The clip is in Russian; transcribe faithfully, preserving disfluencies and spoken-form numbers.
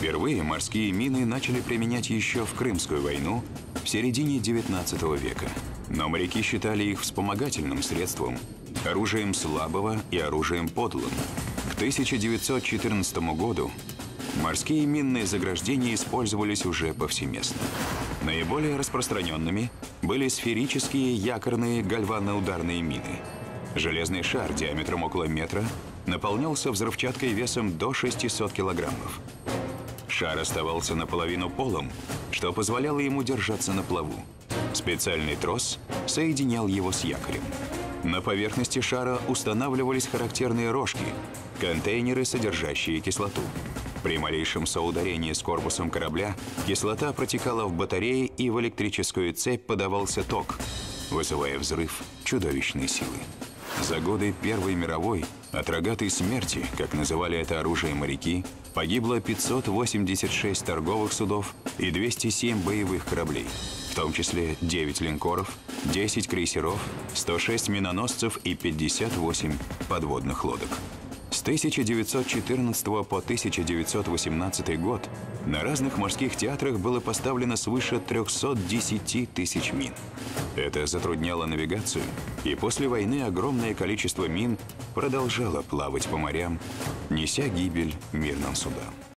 Впервые морские мины начали применять еще в Крымскую войну в середине девятнадцатого века. Но моряки считали их вспомогательным средством, оружием слабого и оружием подлым. К тысяча девятьсот четырнадцатому году морские минные заграждения использовались уже повсеместно. Наиболее распространенными были сферические якорные гальвано-ударные мины. Железный шар диаметром около метра наполнялся взрывчаткой весом до шестисот килограммов. Шар оставался наполовину полым, что позволяло ему держаться на плаву. Специальный трос соединял его с якорем. На поверхности шара устанавливались характерные рожки, контейнеры, содержащие кислоту. При малейшем соударении с корпусом корабля кислота протекала в батареи, и в электрическую цепь подавался ток, вызывая взрыв чудовищной силы. За годы Первой мировой от рогатой смерти, как называли это оружие моряки, погибло пятьсот восемьдесят шесть торговых судов и двести семь боевых кораблей, в том числе девять линкоров, десять крейсеров, сто шесть миноносцев и пятьдесят восемь подводных лодок. С тысяча девятьсот четырнадцатого по тысяча девятьсот восемнадцатый год на разных морских театрах было поставлено свыше трёхсот десяти тысяч мин. Это затрудняло навигацию, и после войны огромное количество мин продолжало плавать по морям, неся гибель мирным судам.